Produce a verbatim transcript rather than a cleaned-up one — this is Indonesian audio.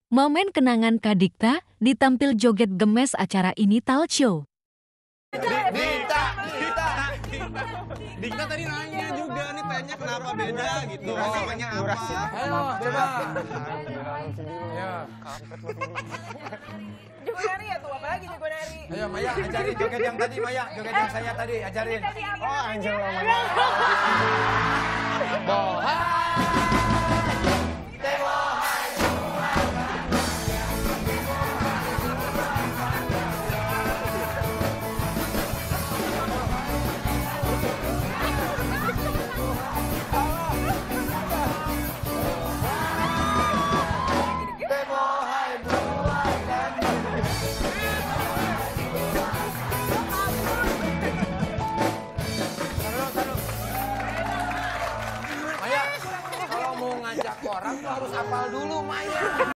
Momen kenangan Kadikta ditampil joget gemes acara ini talk show. Dita, Dita, Dita tadi nanya juga nih tanya kenapa beda gitu. Oh, namanya apa? Ayo, coba. Ayo. Jago nari ya tuh, apalagi jago nari. Ayo Maya, ajarin joget yang tadi Maya, joget yang saya tadi, ajarin. Oh, Angel namanya. Bohai. Maya, kalau mau ngajak orang tuh harus hafal dulu Maya.